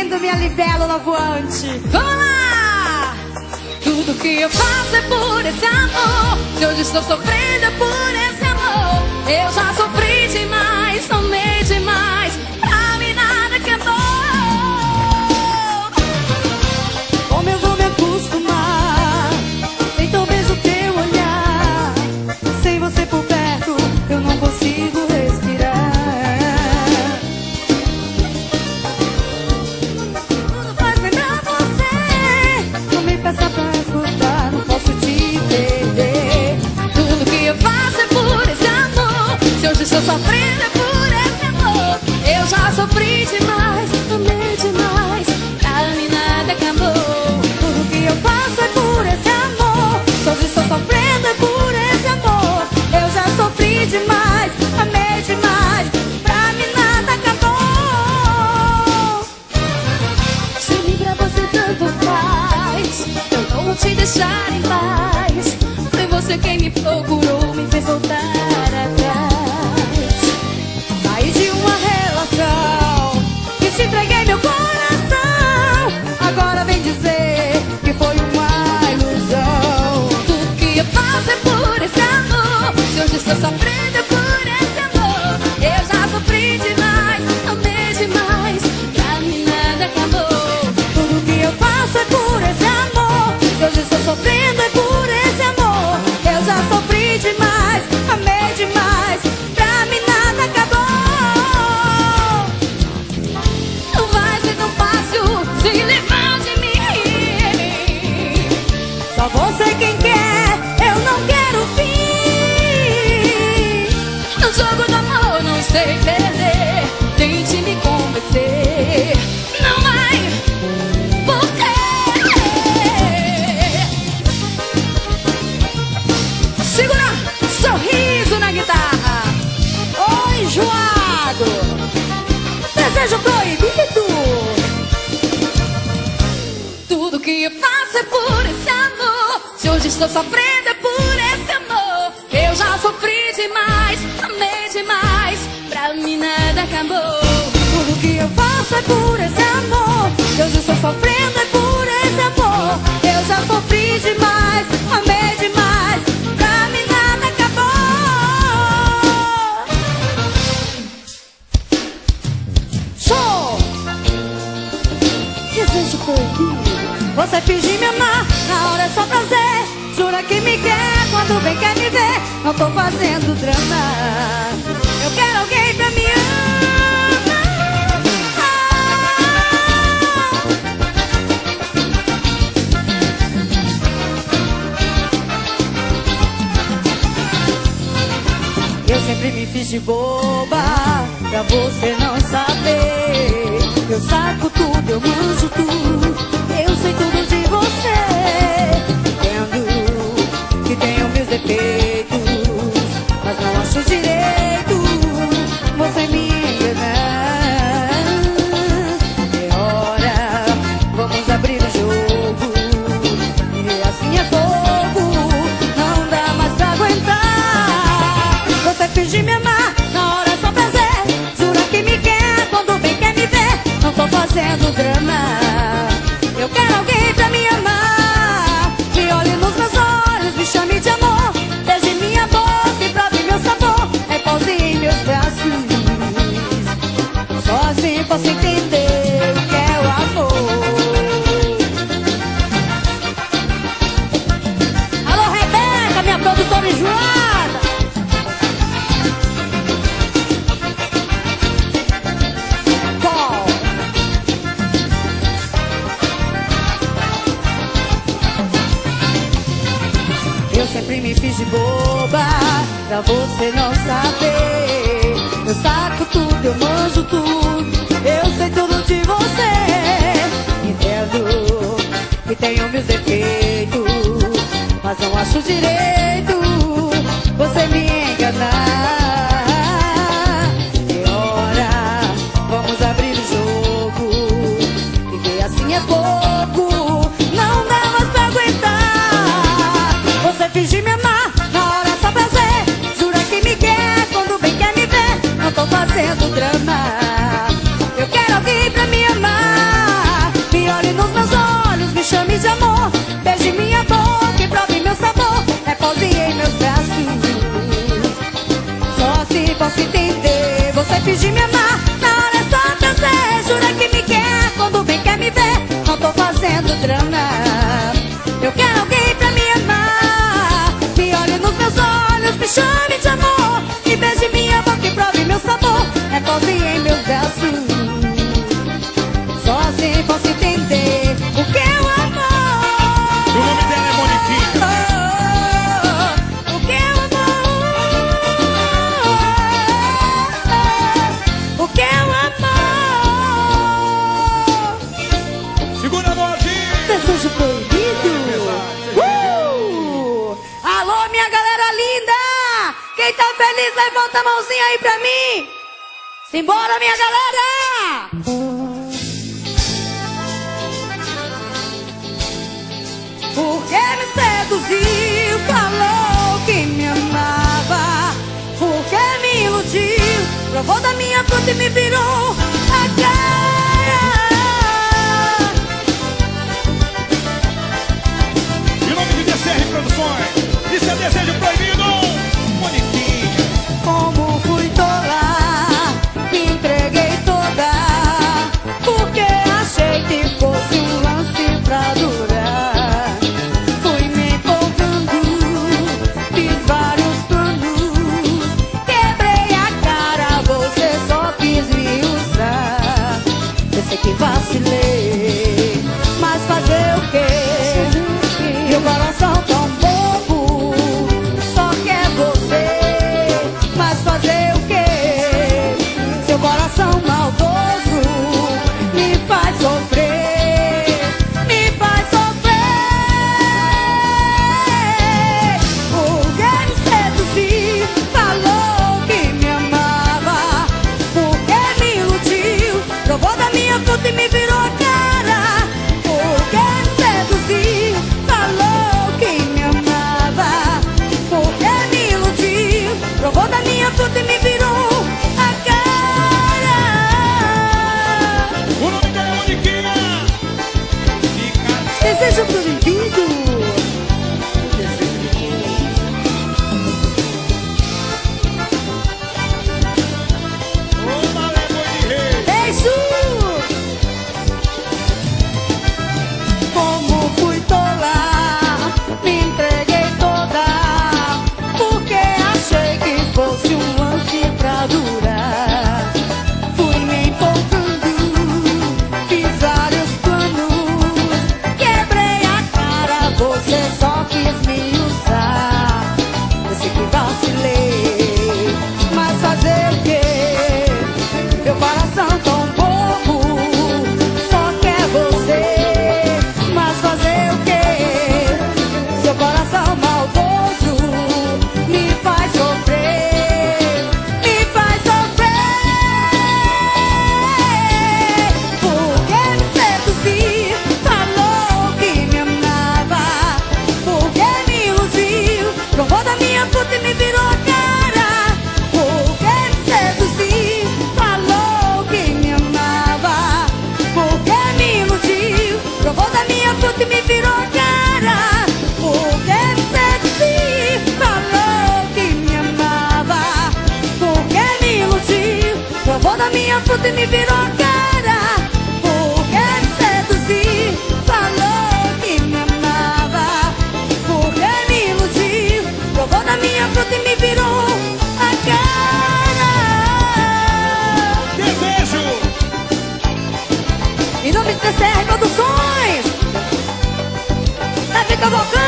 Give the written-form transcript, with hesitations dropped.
lindo, minha libélula voante. Vamos lá! Tudo que eu faço é por esse amor. Se hoje estou sofrendo é por esse amor. Eu já sofri demais, amei demais. Pra mim nada acabou. Como eu vou me acostumar sem talvez o teu olhar? Sem você por perto eu não consigo respirar. Tudo faz lembrar você. Não me peça pra escutar, não posso te perder. Tudo que eu faço é por esse amor. Se hoje estou sofrendo é por esse amor. Eu já sofri demais, amei demais. Pra mim nada acabou. Tudo que eu faço é por esse amor. Se hoje estou sofrendo é por esse amor. Eu já sofri demais, amei demais. Pra mim nada acabou. Se mim pra você tanto faz, eu não vou te deixar em paz. Foi você quem me procurou, me fez voltar atrás. Saí de uma relação e te entreguei meu coração. Agora vem dizer que foi uma ilusão. Tudo que eu faço é por esse amor. Se hoje estou sofrendo é por esse amor. Eu já sofri demais, amei demais. Pra mim nada acabou. Tudo que eu faço é por esse amor. Se hoje estou sofrendo é por esse amor. Eu já sofri demais, amei demais. Pra mim nada acabou. Não vai ser tão fácil se livrar de mim. Só você quem quer, eu não quero fim. No jogo do amor não sei perder. Tente me convencer. Não vai, por quê? Segura, sorriso na guitarra. Oi, enjoado. Desejo proibido. Tudo que eu faço é por esse amor. Se hoje estou sofrendo é por esse amor. Eu já sofri demais, amei demais. Pra mim nada acabou. Tudo que eu faço é por esse amor. Eu já estou sofrendo é por esse amor. Eu já sofri demais, amei demais. Pra mim nada acabou. Show! Desejo proibido. Você finge me amar, na hora é só prazer. Jura que me quer, quando bem quer me ver. Não tô fazendo drama. Eu quero alguém pra me Eu sempre me fiz de boba, pra você não saber. Eu saco tudo, eu manjo tudo, eu sei tudo de você. Entendo que tenho meus defeitos, mas não acho direito você me enganar. É hora, vamos abrir o jogo, e assim é fogo, não dá mais pra aguentar. Você finge me amar, na hora é só prazer. Jura que me quer, quando bem quer me ver. Não tô fazendo drama. Eu quero alguém pra me amar, que olhe nos meus olhos, me chame de amor. Beije minha boca e prove meu sabor. É pause em meus braços. Só assim posso entender o que é o amor. Alô, Rebeca, minha produtora enjoada. Eu sempre me fiz de boba, pra você não saber. Eu saco tudo, eu manjo tudo, eu sei tudo de você. Entendo que tenho meus defeitos, mas não acho direito você me enganar. É hora, vamos abrir o jogo, e ver assim é pouco, não dá mais pra aguentar. Você finge me amar, na hora é só prazer. Jura que me quer, quando bem quer me ver. Não tô fazendo drama. Eu quero alguém pra me amar, fazendo drama. Eu quero alguém pra me amar. Me olhe nos meus olhos, me chame de amor. E beije minha boca e prove meu sabor. Repouse em meus braços. Só assim posso entender o que é o amor. O nome dela é Moniquinha. O que é o amor? O que é o amor? Segura a mãozinha. Desejo proibido. Alô, minha galera linda. Quem tá feliz, levanta a mãozinha aí pra mim. Simbora, minha galera. Porque me seduziu, falou que me amava. Porque me iludiu, provou da minha fruta e me virou a cara. E o nome de DCR Produções. Isso é Desejo Proibido. Moniquinha. Como fui tola, me entreguei toda. Porque achei que fosse um lance pra durar. Fui me empolgando, fiz vários planos. Quebrei a cara, você só quis me usar. Eu sei que vacilei, mas fazer o quê? Meu coração tão bobo, só quer você. Mas fazer o quê? Seu coração maldoso me faz sofrer, me faz sofrer. Porque me seduziu, falou que me amava. Porque me iludiu, provou da minha fruta e me virou a cara. Porque me seduziu, falou que me amava. Porque me iludiu, provou da minha fruta e me virou a cara. O nome dela é Moniquinha. Desejo proibido. Ô, Malé Boi de Rei. Beijo! Como fui tola, me entreguei toda. Porque achei que fosse um lance pra durar. Fui me empolgando, fiz vários planos. Quebrei a cara, você só quis me usar. Eu sei que vacilei, mas fazer o quê? Meu coração tão bobo, só quer você. Mas fazer o quê? Seu coração maldoso me faz sofrer, me faz sofrer. Porque me seduziu, falou que me amava. Porque me iludiu, provou da minha fruta e me virou a cara. Porque me seduziu, falou que me amava. Porque me iludiu, provou da minha fruta e me virou a cara. Porque me seduziu, falou que me amava. Porque me iludiu, provou da minha fruta e me virou a cara. Porque me seduziu, falou que me amava. Porque me iludiu, provou da minha fruta e me virou a cara. Desejo. Em nome de TCR Produções, Davi Cavalcante.